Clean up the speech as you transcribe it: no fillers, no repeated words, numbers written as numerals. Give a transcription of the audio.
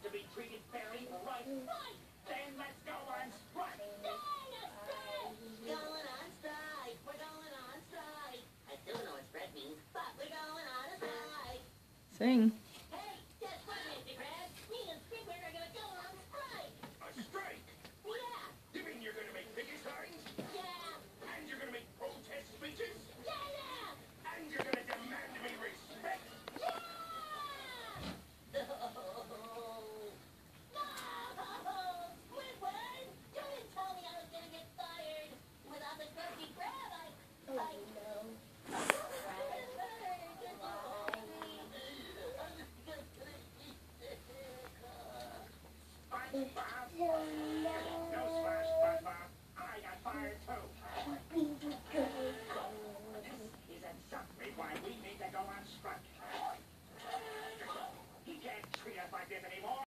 to be treated fairly, right? Right! Then let's go on strike! Going on strike. We're going on strike. I still don't know what spread means, but we're going on a strike. Sing. Hey, guess what, Mr. Krabs? Me and Squidward are gonna go on strike. A strike? Yeah. You mean you're gonna make picket signs? Yeah. And you're gonna make protest speeches? Yeah. And you're gonna demand me respect? Yeah. No. Squidward, you didn't tell me I was gonna get fired. Without the Krusty Krab, I know. SpongeBob? No splash, SpongeBob. I got fired too. This is exactly why we need to go on strike. He can't treat us like this anymore.